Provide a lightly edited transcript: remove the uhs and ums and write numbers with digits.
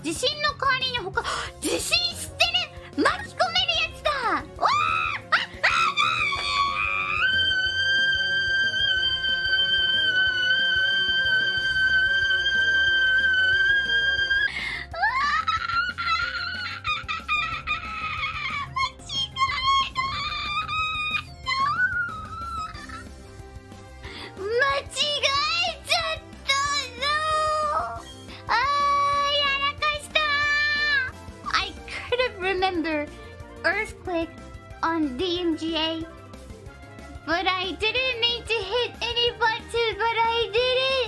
地震の代わりに他、地震知ってる、巻き込めるやつだ。わー、間違えちゃったぞ。やらかした。I could have remembered earthquake on DMGA, but I didn't mean to hit any buttons, but I did it.